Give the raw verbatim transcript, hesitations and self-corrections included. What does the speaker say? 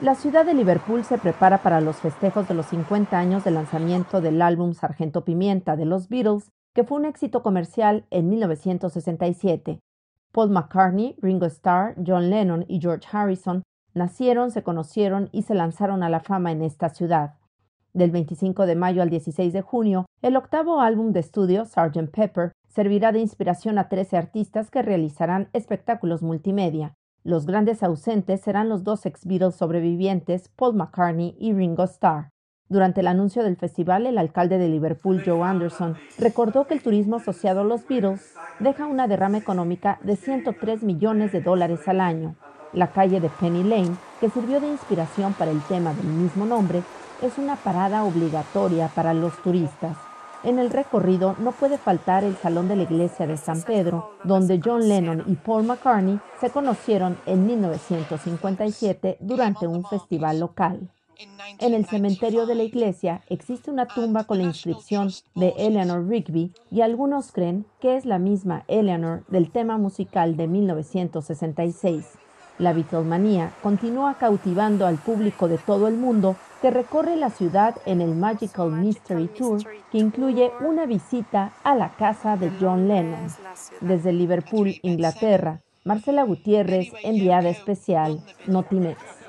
La ciudad de Liverpool se prepara para los festejos de los cincuenta años del lanzamiento del álbum Sargento Pimienta de los Beatles, que fue un éxito comercial en mil novecientos sesenta y siete. Paul McCartney, Ringo Starr, John Lennon y George Harrison nacieron, se conocieron y se lanzaron a la fama en esta ciudad. Del veinticinco de mayo al dieciséis de junio, el octavo álbum de estudio, sergeant Pepper, servirá de inspiración a trece artistas que realizarán espectáculos multimedia. Los grandes ausentes serán los dos ex-Beatles sobrevivientes, Paul McCartney y Ringo Starr. Durante el anuncio del festival, el alcalde de Liverpool, Joe Anderson, recordó que el turismo asociado a los Beatles deja una derrama económica de ciento tres millones de dólares al año. La calle de Penny Lane, que sirvió de inspiración para el tema del mismo nombre, es una parada obligatoria para los turistas. En el recorrido no puede faltar el salón de la iglesia de San Pedro, donde John Lennon y Paul McCartney se conocieron en mil novecientos cincuenta y siete durante un festival local. En el cementerio de la iglesia existe una tumba con la inscripción de Eleanor Rigby y algunos creen que es la misma Eleanor del tema musical de mil novecientos sesenta y seis. La Beatlemanía continúa cautivando al público de todo el mundo que recorre la ciudad en el Magical Mystery Tour, que incluye una visita a la casa de John Lennon. Desde Liverpool, Inglaterra, Marcela Gutiérrez, enviada especial, Notimex.